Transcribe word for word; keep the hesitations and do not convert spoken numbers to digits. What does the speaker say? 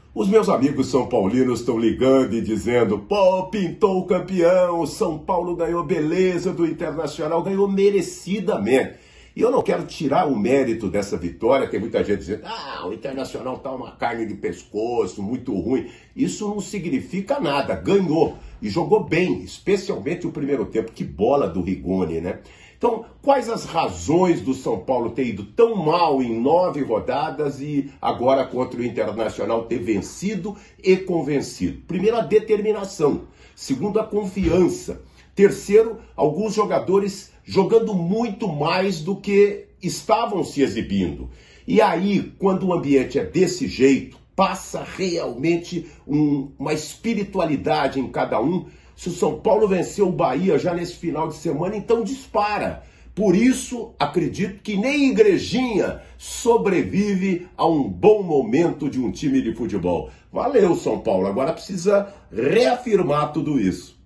Os meus amigos são paulinos estão ligando e dizendo: pô, pintou o campeão, São Paulo ganhou beleza do Internacional, ganhou merecidamente. E eu não quero tirar o mérito dessa vitória, que muita gente dizendo: ah, o Internacional tá uma carne de pescoço, muito ruim. Isso não significa nada, ganhou e jogou bem, especialmente o primeiro tempo. Que bola do Rigoni, né? Então, quais as razões do São Paulo ter ido tão mal em nove rodadas e agora contra o Internacional ter vencido e convencido? Primeiro, a determinação. Segundo, a confiança. Terceiro, alguns jogadores jogando muito mais do que estavam se exibindo. E aí, quando o ambiente é desse jeito, passa realmente um, uma espiritualidade em cada um. Se o São Paulo venceu o Bahia já nesse final de semana, então dispara. Por isso, acredito que nem Igrejinha sobrevive a um bom momento de um time de futebol. Valeu, São Paulo. Agora precisa reafirmar tudo isso.